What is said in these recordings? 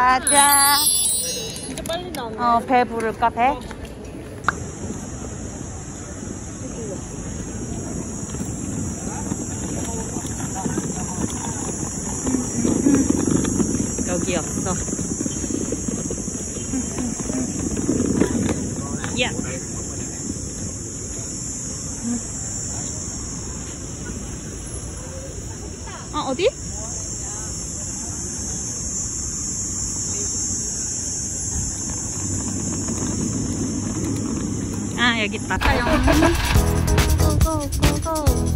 가자. 진짜 빨리 나오네. 배 부를까, 배? 여기였어. 야. 어디? 여기 있다. 고고고고.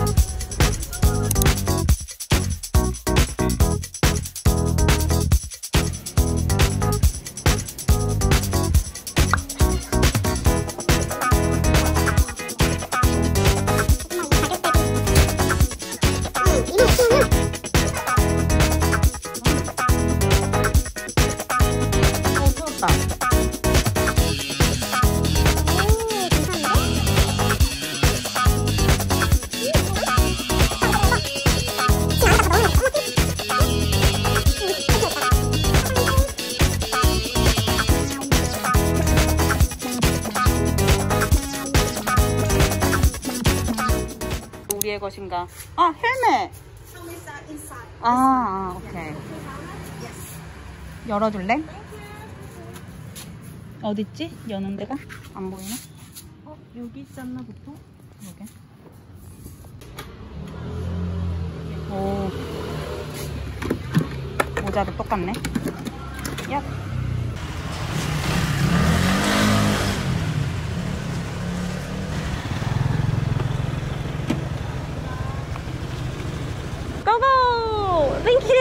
우리의 것인가? 헬멧! 오케이. 열어줄래? 어딨지? 여는 데가? 안 보이네? 여기 있지 않나, 보통? 여기. 오. 모자도 똑같네. 야. 고고! 땡큐!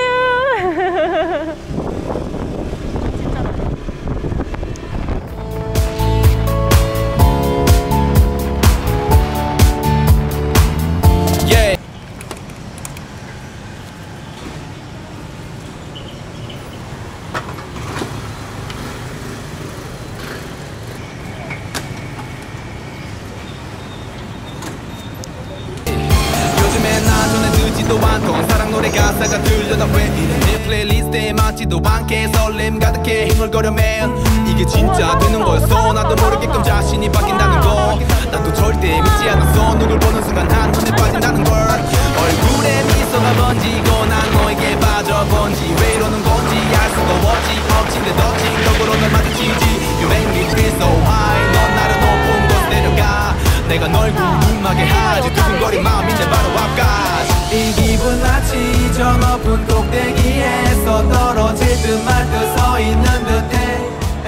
않고 사랑 노래 가사가 들려다 왜 이래 내 플레이리스트에 맞지도 않게 설렘 가득해 힘을거려 man 이게 진짜 되는 거였어 나도 모르게끔 자신이 바뀐다는 거 나도 절대 믿지 않았어 누굴 보는 순간 한눈에 빠진다는 걸 얼굴에 미소가 번지고 난 너에게 빠져본지 왜 이러는 건지 알 수가 없지 엎친 데 덮친 덕으로 널 마주치지 You make me feel so high 넌 나를 높은 곳 내려가 내가 널 궁금하게 하지 두근거린 마음인데 바로 앞까지 이 기분 마치 저 높은 꼭대기에서 떨어질 듯 말 듯 서 있는 듯해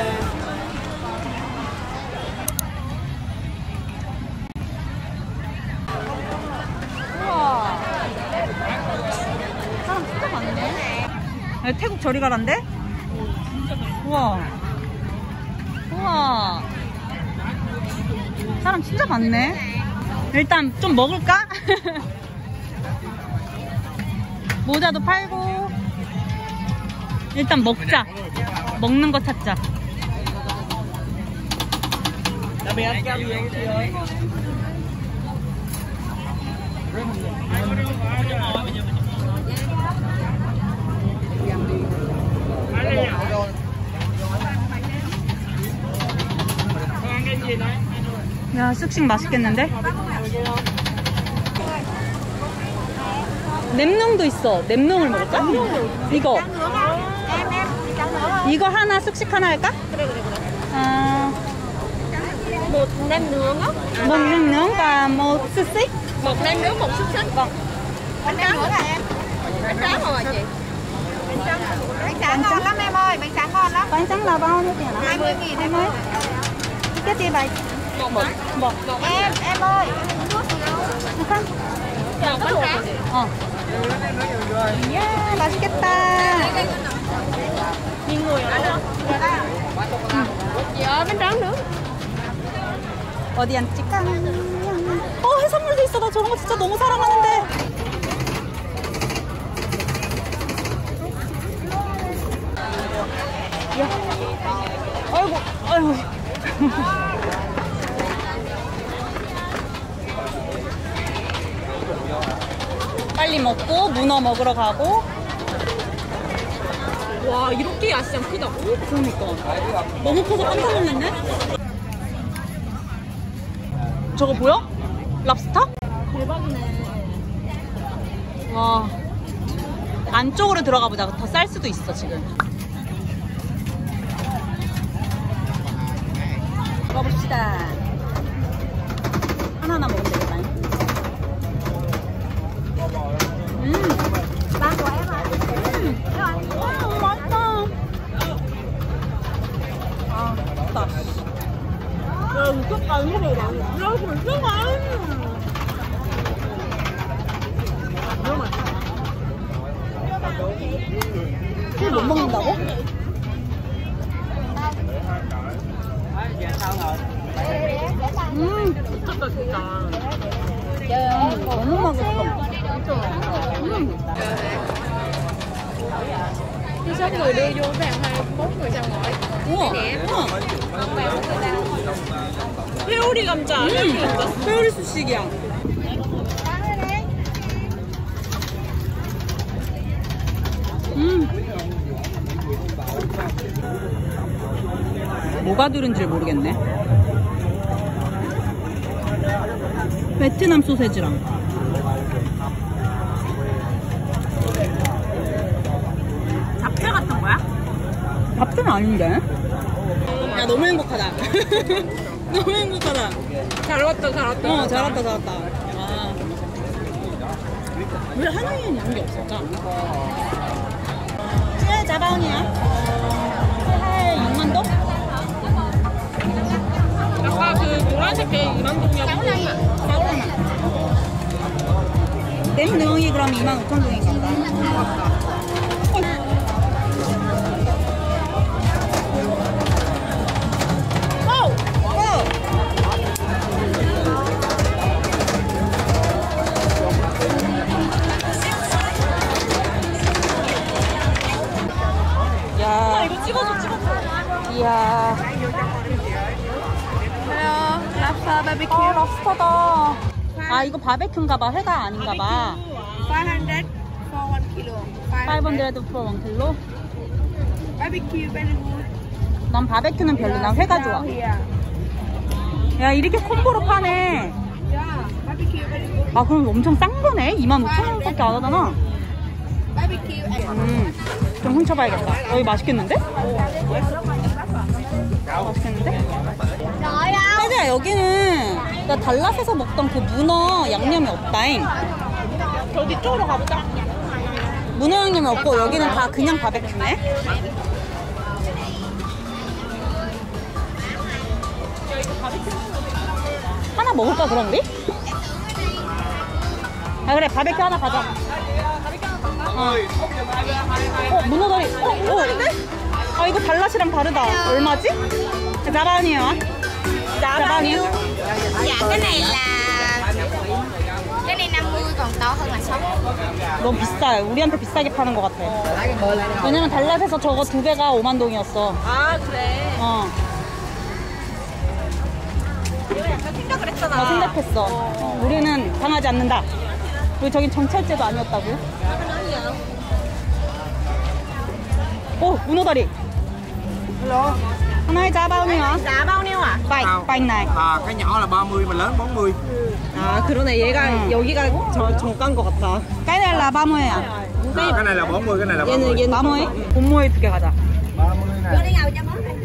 우와 사람 진짜 많네. 태국 저리 가란데? 우와 우와 사람 진짜 많네. 일단 좀 먹을까? 모자도 팔고 일단 먹자. 먹는 거 찾자. 야 쑥식 맛있겠는데? 냄능도 있어. 냄능을 먹을까? 이거 하나 쑥식 하나 할까? 그래. một nem nướng á. Một nem nướng và một xúc xích. Một nem nướng, một xúc xích. Vâng. Bánh tráng nữa hả em? Bánh tráng rồi chị. Bánh tráng ngon lắm em ơi, bánh tráng ngon lắm. Bánh tráng là bao nhiêu tiền hả? 20.000 em ơi. Cái gì vậy? Một. Em ơi, em uống nước gì đâu. Một bánh tráng. Yeah, 맛있겠다. Nhiều người ở đâu? Chị ơi, bánh tráng nữa. 어디 앉을까? 해산물도 있어. 나 저런 거 진짜 너무 사랑하는데. 야. 아이고. 빨리 먹고 문어 먹으러 가고. 와 이렇게 야시장 크다고? 그러니까 너무 커서 깜짝 놀랐네. 저거 보여? 랍스터? 대박이네. 와 안쪽으로 들어가 보자. 더 쌀 수도 있어 지금. 먹어봅시다. 하나하나 먹으면 되겠다. 맛있다. 아, 맛있다. 야, 미쳤다. 이거 봐봐. 야, 이거 미쳤다. 너무 맛있다. 술 못 먹는다고? 미쳤다, 진짜. 너무 맛있어. Đi 6 người đưa vô với 24 người ra ngoài. 우와. 우와. 회오리 감자. 회오리 수식이야. 뭐가 들은지 모르겠네. 베트남 소세지랑 잡채 같은 거야? 잡채는 아닌데? 야 너무 행복하다. 너무 행복하다. 잘 왔다, 잘 왔다. 어 잘왔다 잘왔다. 와. 왜 하나에는 이런 게 없을까? 네 자바온이야. 할 6만 동? 아까 그 노란색 게 2만 동이야. 땡능이 그럼 25,000동인가 보다. 야, 이거 찍어줘, 찍어줘. 이야. Lobster barbecue. 아, 랍스터다. 아, 이거 바베큐인가봐. 회가 아닌가봐. 500 for 1 kilo. 500 for 1kg? Barbecue very good. 난 바베큐는 별로. 난 회가 좋아. Here. 야, 이렇게 콤보로 파네. Yeah, barbecue very good. 아, 그럼 엄청 싼 거네? 25,000원밖에 안 하잖아. Barbecue and 좀 훔쳐봐야겠다. 여기 맛있겠는데? 맛있겠는데? 혜지야, 여기는 나 달랏에서 먹던 그 문어 양념이 없다잉. 저 뒤쪽으로 가보자. 문어 양념이 없고 여기는 다 그냥 바베큐네. 하나 먹을까 그럼 우리? 아 그래 바베큐 하나 가자. 문어다리. 문어다리인데? 아 이거 달랏이랑 다르다. 얼마지? 자바니요. 자바니요. Dạ cái này là 50 còn to hơn là 6. 너무 비싸요. 우리한테 비싸게 파는 것 같아. 왜냐면 달랏에서 저거 2배가 5만 동이었어. 아, 그래. 어. 내가 약간 생각을 했잖아. 나 생각했어. 우리는 당하지 않는다. 그리고 저긴 정찰제도 아니었다고. 오, 문어다리. 하나에 자바오네요. Giá bao nhiêu à? 빠잉 나이. À, cái nhỏ là 30 mà lớn 40. 아, 그러네. 얘가 여기가 정가인 것 같아. 까이넬라 마모에야. À, cái này là 40, cái này là 30. 얘는 마모에? 본모에 2개 가자. 30 Đưa này. đi ngầu cho món này.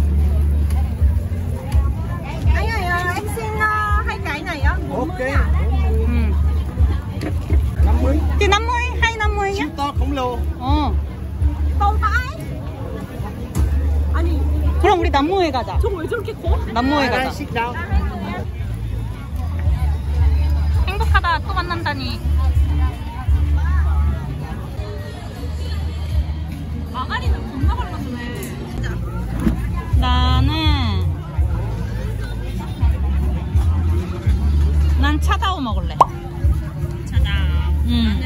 Anh ơi, em xin 2 cái này á. Ok. 응. 50. 이 남모에? 하이 남모에냐? Siêu to khổng lồ. 어. Không phải. 아니, 그럼 우리 남모에 가자. 저거 왜 저렇게 커? 남모에 Đây, 가자. sit down. 행복하다. 또 만난다니. 마가리는 겁나 발랐네. 난 차다오 먹을래. 차다. 응.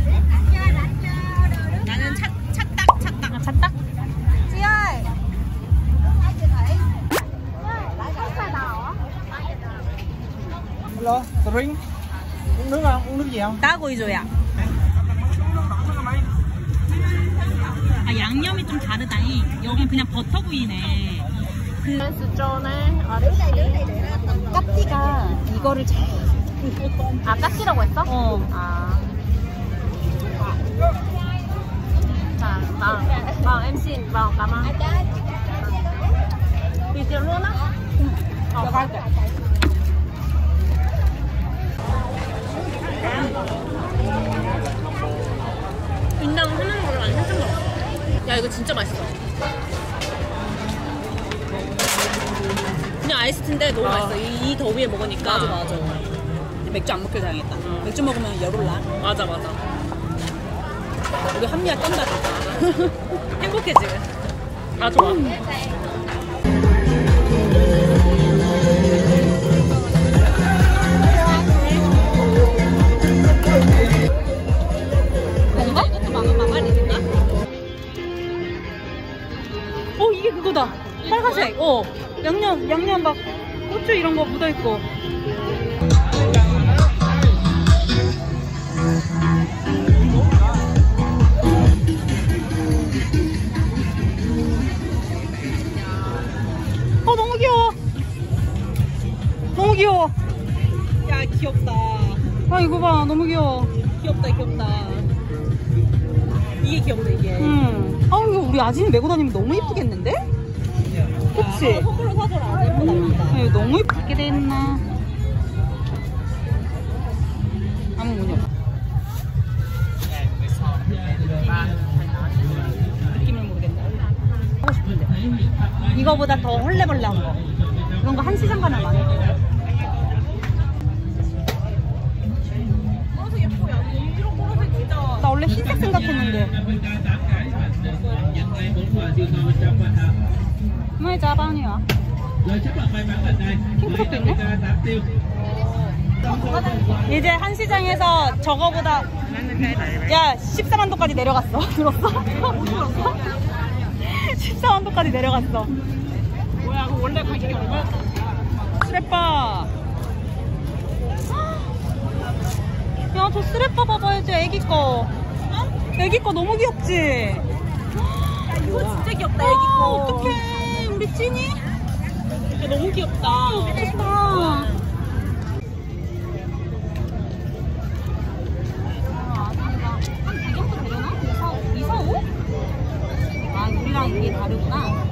나는 찻딱. 아, 찼다? Chị ơi. Chị thấy. Lại có xoài đỏ á. Hello, drink. Uống nước không? Uống nước gì không? 따고이조야. 아 양념이 좀 다르다니. 여긴 그냥 버터구이네. 그 깍지가 이거를 잘. 아, 깍지라고 했어? 어. 아. 자, em xin vào cảm ơn. Tùy tiền luôn á. 인당 하는 걸로 안 생각 먹었어. 야, 이거 진짜 맛있어. 그냥 아이스티인데 너무 맛있어. 이 더위에 먹으니까. 맞아. 맥주 안 먹길 다행했다. 맥주 먹으면 열 올라. 맞아. 우리 합리화 떤다 진짜. 행복해 지금. 아 좋아. 뭔가? 이것도 마마리인가? 이게 그거다. 빨간색. 양념 막 고추 이런 거 묻어 있고. 너무 귀여워. 너무 귀여워. 야, 귀엽다. 아, 이거 봐. 너무 귀여워. 귀엽다. 이게 귀엽네, 이게. 이거 우리 아진이 메고 다니면 너무 예쁘겠는데? 그치? 선물로 사줘라. 예쁘다. 이거 너무 예쁘게 돼 있나? 아무 문이 없어. 느낌을 모르겠네. 하고 싶은데. 이거보다 더 헐레벌레한 거. 이런 거 한 시장 가면 많을 거야. 보라색 예뻐요. 이런 보라색 진짜. 나 원래 흰색 생각했는데. 왜 자반이야? 핑크색도 있네? 이제 한 시장에서 저거보다 야 14만 도까지 내려갔어. 들었어? 14만 도까지 내려갔어. 뭐야, 그 원래 가격이 얼마였어? 스레빠. 야, 저 스레빠 봐봐야지. 애기 거. 애기 거 너무 귀엽지? 이거 진짜 귀엽다, 애기 거. 어떡해. 우리 찐이? 야, 너무 귀엽다. 예쁘다. 한 100정도 되려나? 2, 4, 5? 아, 우리랑 이게 다르구나.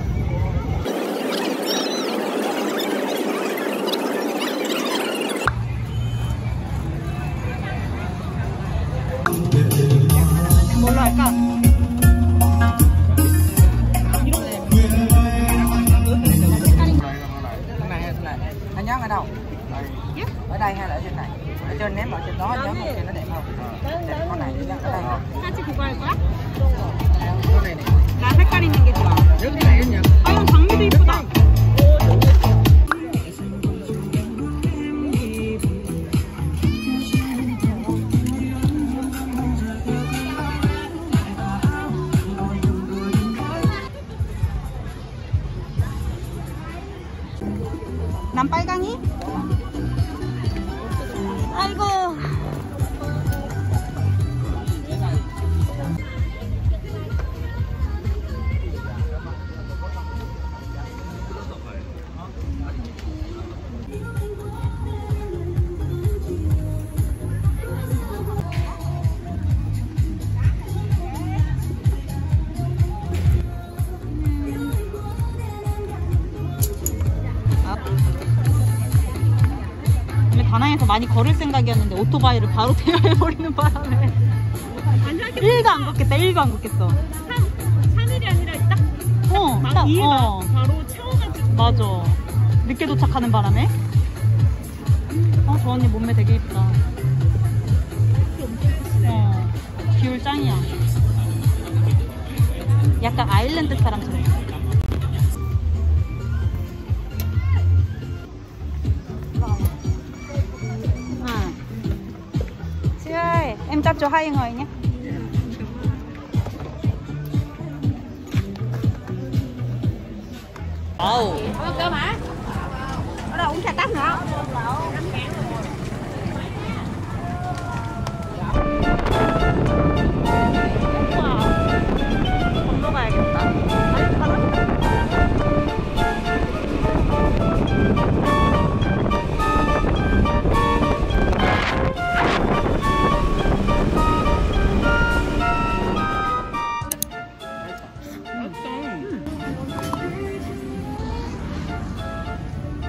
뭘로 할까? Anh nhón ở đâu? Ở đây hay là ở trên này? Ở trên ném vào trên đó, nhón một trên nó đẹp không? Đẹp con này ở đây. 사진 그거 할 거야? Con này này. 나 색깔 있는 게 좋아. Nước này nhỉ? 아, 이건 장미도 이쁘다. 난 빨강이? 아이고. 다낭에서 많이 걸을 생각이었는데 오토바이를 바로 대여해버리는 바람에 1도 안 걷겠다. 1도 안 걷겠어. 3일이 아니라 딱 딱, 위에가 바로 채워가지고. 맞아. 늦게 도착하는 바람에. 저 언니 몸매 되게 예쁘다. 기울 짱이야. 약간 아일랜드 사람처럼. Em tắt cho hai người nhé. Cơ mà. Ở đâu uống trà tắc nữa.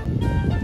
아,